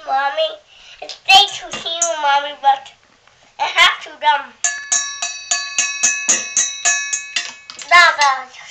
Mommy. It's nice to see you, Mommy, but I have to Dada.